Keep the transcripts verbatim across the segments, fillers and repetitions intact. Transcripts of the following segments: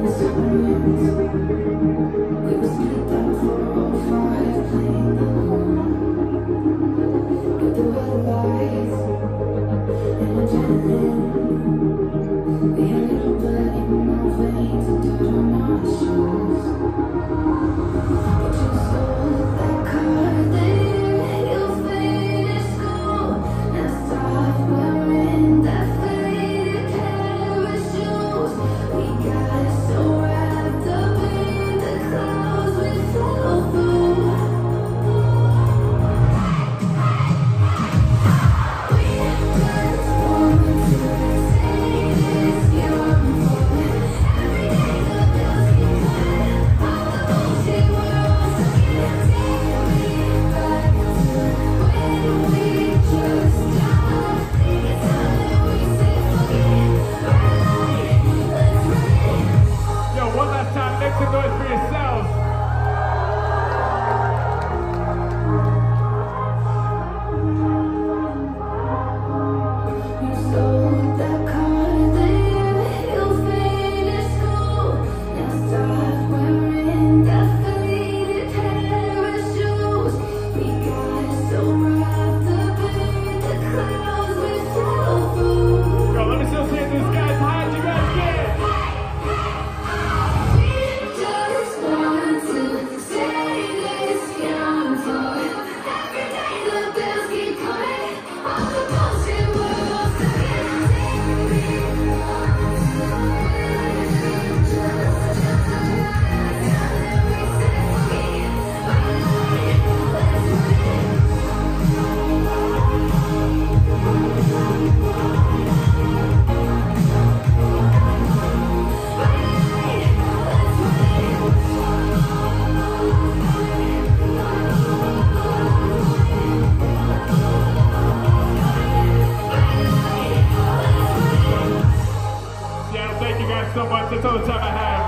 So much, that's all the time I have.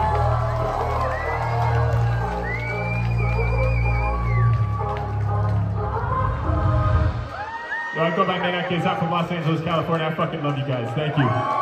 Yo, I go by Maniac Kids. I'm from Los Angeles, California. I fucking love you guys. Thank you.